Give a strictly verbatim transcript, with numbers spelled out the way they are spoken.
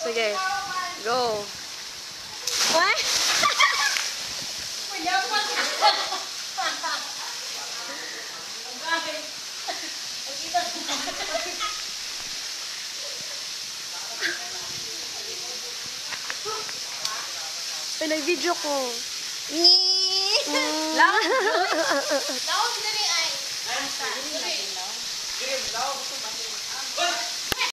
Sige. Go. What? Ay, nag-video ko. Law? Law, sila rin ay. Law, sila rin.